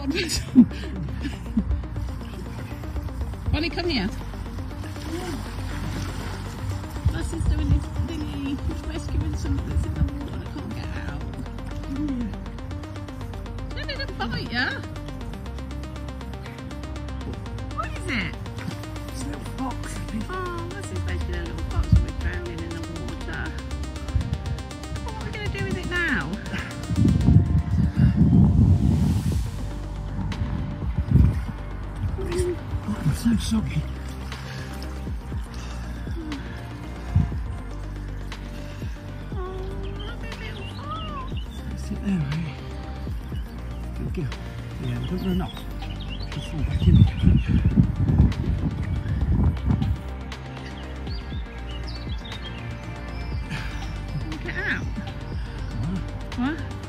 God bless. Bonnie, come here. Russ is doing this thingy. He's rescuing something that's in the water and can't get out. Don't let him bite ya. What is it? It's a little fox, I think. Oh, Russ is basically a little fox and we're drowning in the water. What are we going to do with it now? Oh, I'm so soggy. Sit there, eh? Good girl. Yeah, don't run off. Just fall back in. Get out. What? What?